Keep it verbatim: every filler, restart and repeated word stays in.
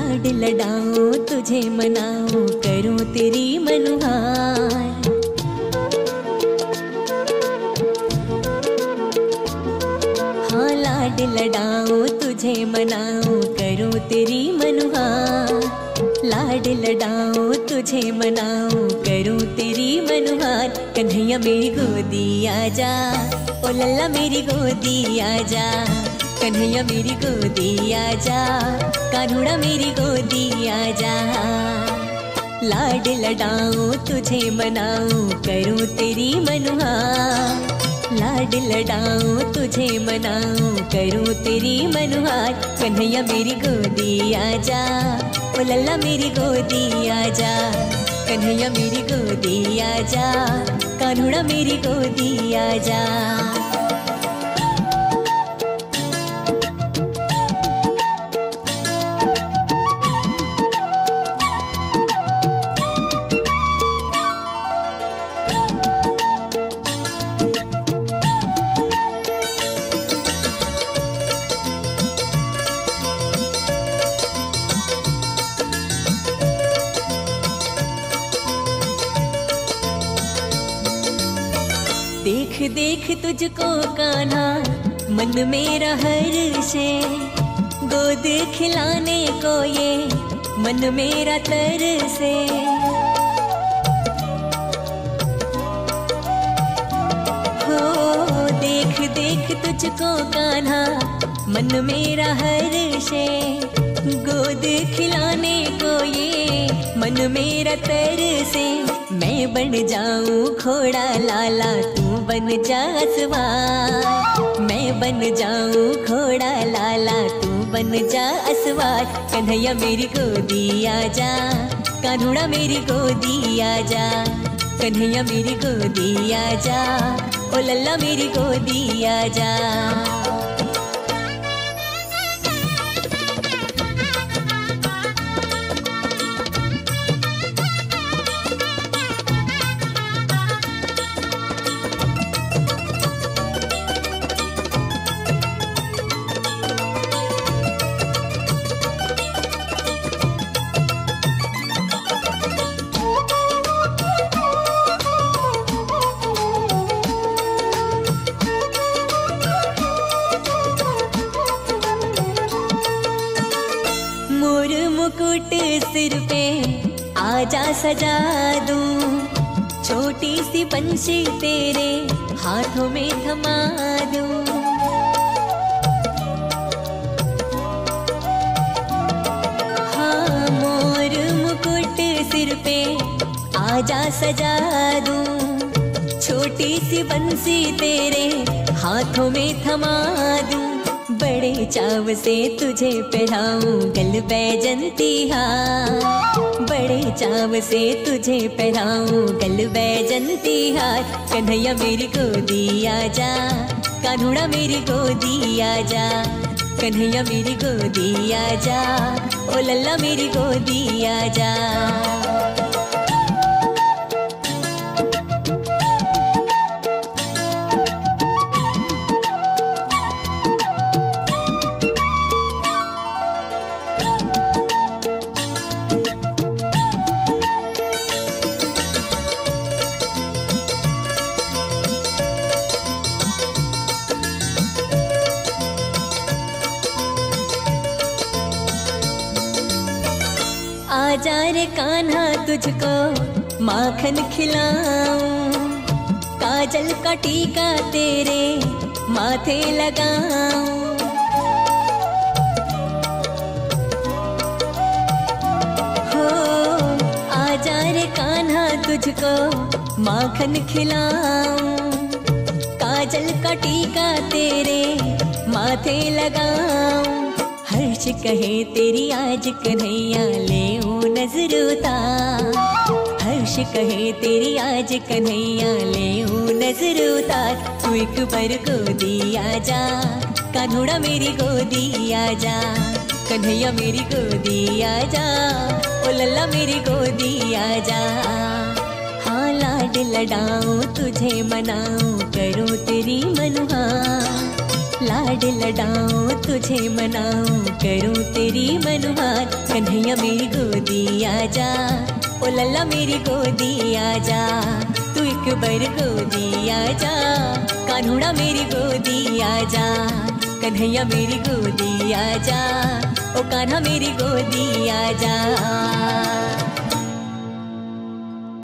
लाड लडाऊं तुझे मनाऊं करूं तेरी मनुहार। हाँ लाड लडाऊं तुझे मनाऊं करूं तेरी मनुहार। लाड लडाऊं तुझे मनाऊं करूं तेरी मनुहार। कन्हैया मेरी गोदी आजा, ओ लल्ला मेरी गोदी आजा। कन्हैया मेरी गोदी आजा, कान्हुड़ा मेरी गोदी आजा। लाड लडाऊं तुझे मनाऊं करूं तेरी मनुहार। लाड लडाऊं तुझे मनाऊं करूं तेरी मनुहार। कन्हैया मेरी गोदी आजा, ओ लल्ला मेरी गोदी आजा। कन्हैया मेरी गोदी आजा, कान्हुड़ा मेरी गोदी आजा। देख देख तुझको कान्हा मन मेरा हर्षे। गोद खिलाने को ये मन मेरा तरसे। हो देख देख तुझको कान्हा मन मेरा हर्षे। गोद खिलाने को ये मन मेरा तरसे। मैं बन जाऊं घोड़ा लाला तू बन जा सवार। मैं बन जाऊं घोड़ा लाला तू बन जा सवार। कन्हैया मेरी गोदी आजा, कान्हुड़ा मेरी गोदी आजा। कन्हैया मेरी गोदी आजा, ओ लल्ला मेरी गोदी आजा। मुकुट सिर पे आजा सजा दूं। छोटी सी बंशी तेरे हाथों में थमा दूं। हाँ मोर मुकुट सिर पे आजा सजा दूं। छोटी सी बंसी तेरे हाथों में थमा दूं। बड़े चाव से तुझे पहनाऊं गल बैजंती हार। बड़े चाव से तुझे पहनाऊं गल बैजंती हार। कन्हैया मेरी गोदी आजा, कान्हुड़ा मेरी गोदी आजा। कन्हैया मेरी गोदी आजा, ओ लल्ला मेरी गोदी आजा। आजा रे कान्हा तुझको माखन खिलाऊं। काजल का टीका तेरे माथे लगाऊं। हो आजा रे कान्हा तुझको माखन खिलाऊं। काजल का टीका तेरे माथे लगाऊं। हर्ष कहे तेरी आज कन्हैया ले नजर उतार। हर्ष कहे तेरी आज कन्हैया ले नजर उतार। तू एक बार गोदी आजा, कान्हुड़ा मेरी गोदी आजा। कन्हैया मेरी गोदी आजा, ओ लल्ला मेरी गोदी आजा। हाँ लाड लडाऊं तुझे मनाऊं करूं तेरी मनुहार। लाड लडाऊं तुझे मनाऊं करूं तेरी मनमार। कन्हैया मेरी गोदी आजा, ओ लल्ला मेरी गोदी आजा, तू एक बार गोदी आजा, कान्हुड़ा मेरी गोदी आजा। कन्हैया मेरी गोदी आजा, ओ कान्हा मेरी गोदी आजा।